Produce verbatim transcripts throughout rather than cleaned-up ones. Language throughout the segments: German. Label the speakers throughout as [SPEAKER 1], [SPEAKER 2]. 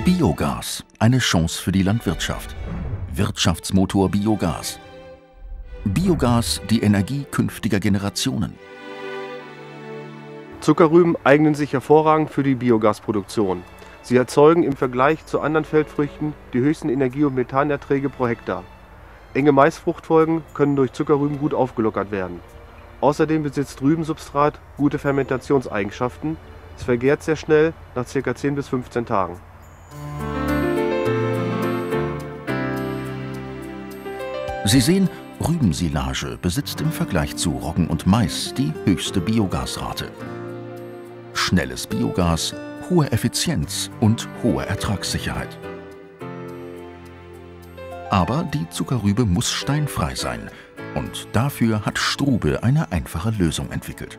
[SPEAKER 1] Biogas, eine Chance für die Landwirtschaft. Wirtschaftsmotor Biogas. Biogas, die Energie künftiger Generationen.
[SPEAKER 2] Zuckerrüben eignen sich hervorragend für die Biogasproduktion. Sie erzeugen im Vergleich zu anderen Feldfrüchten die höchsten Energie- und Methanerträge pro Hektar. Enge Maisfruchtfolgen können durch Zuckerrüben gut aufgelockert werden. Außerdem besitzt Rübensubstrat gute Fermentationseigenschaften. Es vergärt sehr schnell, nach ca. zehn bis fünfzehn Tagen.
[SPEAKER 1] Sie sehen, Rübensilage besitzt im Vergleich zu Roggen und Mais die höchste Biogasrate. Schnelles Biogas, hohe Effizienz und hohe Ertragssicherheit. Aber die Zuckerrübe muss steinfrei sein und dafür hat Strube eine einfache Lösung entwickelt.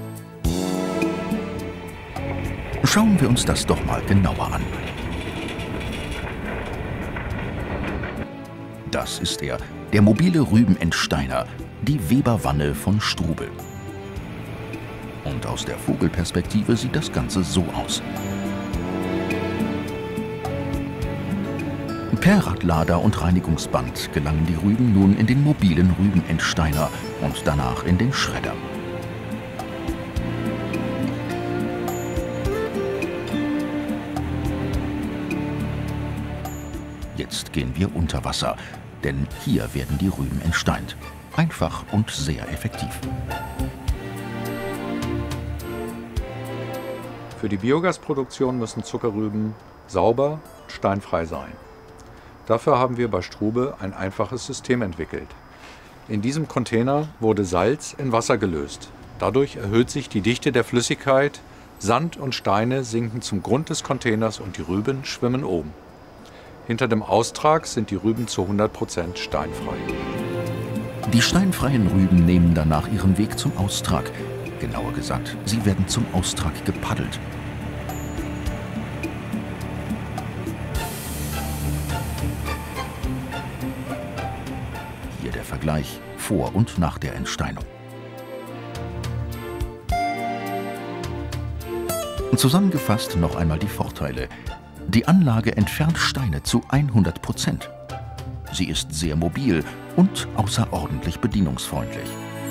[SPEAKER 1] Schauen wir uns das doch mal genauer an. Das ist er, der mobile Rübenentsteiner, die Weber-Wanne von Strube. Und aus der Vogelperspektive sieht das Ganze so aus. Per Radlader und Reinigungsband gelangen die Rüben nun in den mobilen Rübenentsteiner und danach in den Schredder. Jetzt gehen wir unter Wasser, denn hier werden die Rüben entsteint. Einfach und sehr effektiv.
[SPEAKER 3] Für die Biogasproduktion müssen Zuckerrüben sauber und steinfrei sein. Dafür haben wir bei Strube ein einfaches System entwickelt. In diesem Container wurde Salz in Wasser gelöst. Dadurch erhöht sich die Dichte der Flüssigkeit, Sand und Steine sinken zum Grund des Containers und die Rüben schwimmen oben. Hinter dem Austrag sind die Rüben zu hundert Prozent steinfrei.
[SPEAKER 1] Die steinfreien Rüben nehmen danach ihren Weg zum Austrag. Genauer gesagt, sie werden zum Austrag gepaddelt. Hier der Vergleich vor und nach der Entsteinung. Zusammengefasst noch einmal die Vorteile. Die Anlage entfernt Steine zu hundert Prozent. Sie ist sehr mobil und außerordentlich bedienungsfreundlich.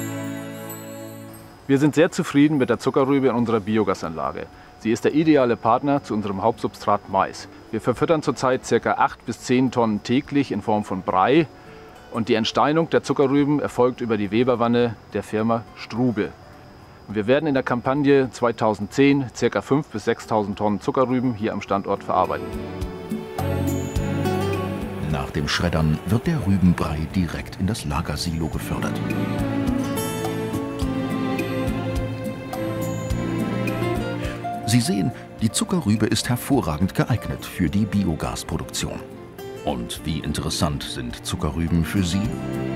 [SPEAKER 4] Wir sind sehr zufrieden mit der Zuckerrübe in unserer Biogasanlage. Sie ist der ideale Partner zu unserem Hauptsubstrat Mais. Wir verfüttern zurzeit ca. acht bis zehn Tonnen täglich in Form von Brei und die Entsteinung der Zuckerrüben erfolgt über die Weber-Wanne der Firma Strube. Wir werden in der Kampagne zweitausendzehn ca. fünftausend bis sechstausend Tonnen Zuckerrüben hier am Standort verarbeiten.
[SPEAKER 1] Nach dem Schreddern wird der Rübenbrei direkt in das Lagersilo gefördert. Sie sehen, die Zuckerrübe ist hervorragend geeignet für die Biogasproduktion. Und wie interessant sind Zuckerrüben für Sie?